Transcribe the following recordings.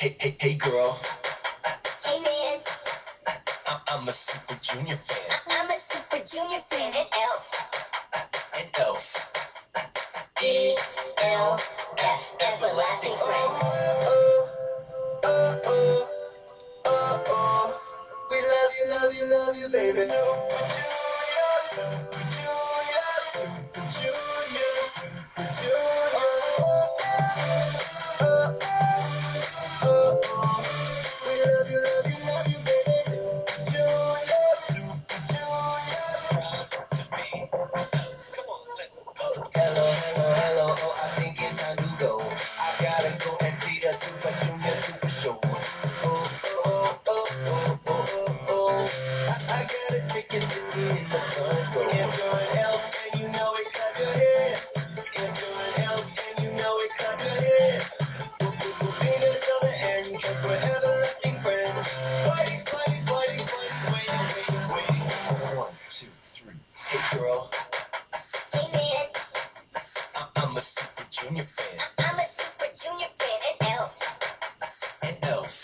Hey girl, Hey man, I'm a Super Junior fan. I'm a Super Junior fan and And Elf. ELF, everlasting friend. We love you, baby. Super Junior, Super Junior, Super Junior, Super Junior. We love you, baby. Super Junior, Super Junior. Proud to be. Come on, let's go. Hello. Oh, I think it's time to go. I gotta go and see the Super Junior Super Show. I got a ticket to be in the sun. If you're an elf and you know it, clap your hands. If you're an elf and you know it, clap your hands. We'll be there till the end, cause we're everlasting friends. Fighting, waiting. 1, 2, 3. Hey girl, Hey man, I'm a Super Junior fan. I'm a Super Junior fan and And Elf.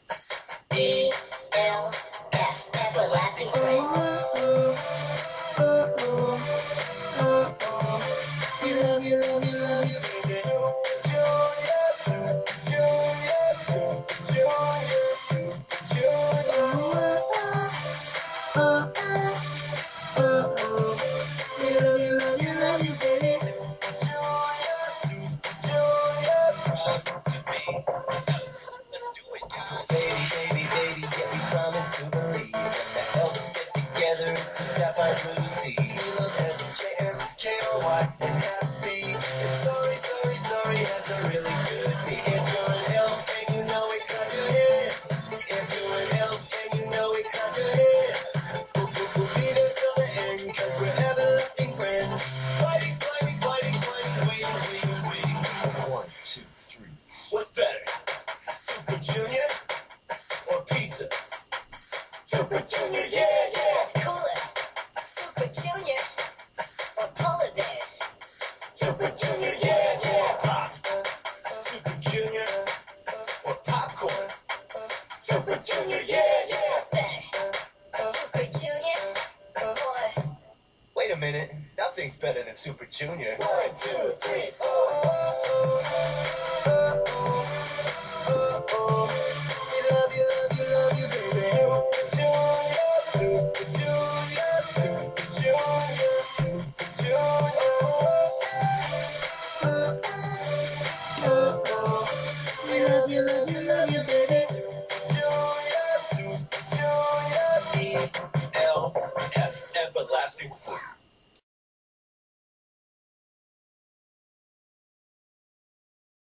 ELF, everlasting friend. We love you, baby. Super Junior. We love you, baby. Super Junior. Proud to be. Let's do it, guys. Baby, yeah, we promise to believe. The elves get together to stop our Lucy. We love SJM, KRY, and Happy. And sorry, has a really good beat. If you're an elf and you know it, clap your hands. If you're an elf and you know it, clap your hands. We'll be there till the end, cause we're everlasting friends. Fighting, waiting. 1, 2, 3. What's better? Super Junior or pizza? Super Junior, yeah. What's cooler? Super Junior or polar bears? Super Junior, yeah. Pop. Super Junior or popcorn? Super Junior, yeah. What's better? Super Junior or Wait a minute. Nothing's better than Super Junior. 1, 2, 3, 4. We love you, baby. Super Junior. We love you, baby. Super Junior. ELF, everlasting friend.